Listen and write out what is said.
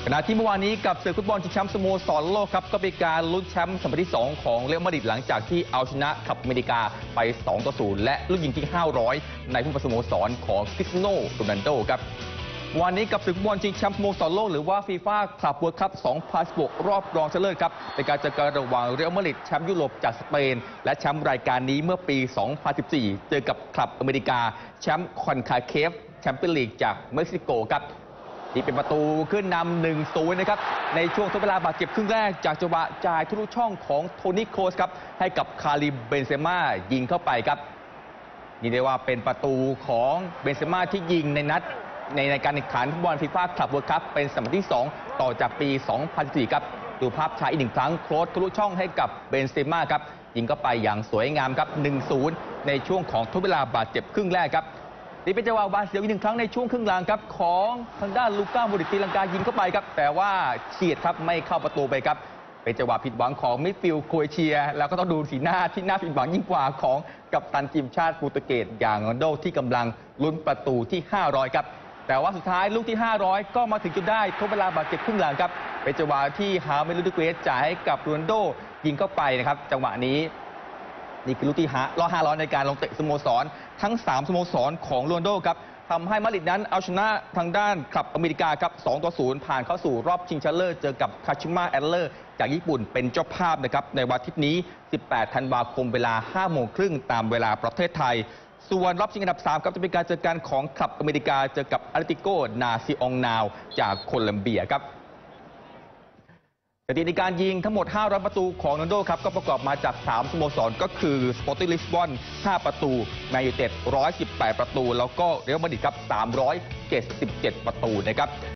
ขณะที่เมื่อวานนี้กับศึกฟุตบอลชิงแชมป์สโมสรโลกครับก็เป็นการลุ้นแชมป์สมัยที่ 2 ของเรอัลมาดริดหลังจากที่เอาชนะคลับอเมริกาไป 2-0 และลูกยิงที่ 500 ในฟุตบอลสโมสรของคริสเตียโนโรนัลโดครับวันนี้กับศึกฟุตบอลชิงแชมป์สโมสรโลกหรือว่าฟีฟ่าคลับเวิลด์คัพ 2016 รอบรองชนะเลิศครับเป็นการเจอกันระหว่างเรอัลมาดริดแชมป์ยุโรปจากสเปนและแชมป์รายการนี้เมื่อปี 2014 เจอกับคลับอเมริกาแชมป์คอนคาเคฟแชมเปี้ยนลีกจากเม็กซิโกครับที่เป็นประตูขึ้นนำ 1-0 นะครับในช่วงทดเวลาบาดเจ็บครึ่งแรกจากจังหวะจ่ายทะลุช่องของโทนี่โครสครับให้กับคาริมเบนเซม่ายิงเข้าไปครับนี่ได้ว่าเป็นประตูของเบนเซม่าที่ยิงในการแข่งขันฟุตบอลฟีฟ่าคลับเวิลด์คัพเป็นสมัยที่ 2 ต่อจากปี 2014 ครับดูภาพช้าอีกหนึ่งครั้งโครสทะลุช่องให้กับเบนเซม่าครับยิงเข้าไปอย่างสวยงามครับ 1-0 ในช่วงของทดเวลาบาดเจ็บครึ่งแรกครับนี่เป็นจังหวะบาดเสียวอีกหนึ่งครั้งในช่วงครึ่งหลังครับของทางด้านลูก้าโมดริตตีลังกายิงเข้าไปครับแต่ว่าเฉียดครับไม่เข้าประตูไปครับเป็นจังหวะผิดหวังของมิดฟิลด์โครเอเชียแล้วก็ต้องดูสีหน้าที่น่าผิดหวังยิ่งกว่าของกัปตันทีมชาติโปรตุเกสอย่างโรนัลโดที่กำลังลุ้นประตูที่ 500 ครับแต่ว่าสุดท้ายลูกที่ 500 ก็มาถึงจนได้ทดเวลาบาดเจ็บครึ่งหลังครับเป็นจังหวะที่ฮาเมลูดิเกสจ่ายให้กับโรนัลโดยิงเข้าไปนะครับจังหวะนี้นี่คือลูกที่500ในการลงเตะสโมสรทั้ง3สโมสรของโรนัลโดครับทำให้มาดริดนั้นเอาชนะทางด้านคลับอเมริกาครับ 2-0 ผ่านเข้าสู่รอบชิงชนะเลิศเจอกับคาชิมะแอตเลอร์จากญี่ปุ่นเป็นเจ้าภาพนะครับในวันอาทิตย์นี้ 18 ธันวาคมเวลา 5 โมงครึ่งตามเวลาประเทศไทยส่วนรอบชิงอันดับ 3 ครับจะเป็นการเจอกันของคลับอเมริกาเจอกับอาร์ติโกนาซิองนาวจากโคลัมเบียครับสถิติการยิงทั้งหมด 500 ประตูของโรนัลโดครับก็ประกอบมาจาก 3 สโมสรก็คือสปอร์ติ้งลิสบอน 5 ประตูแมนยูไนเต็ด 118 ประตูแล้วก็เรอัลมาดริดครับ 377 ประตูนะครับ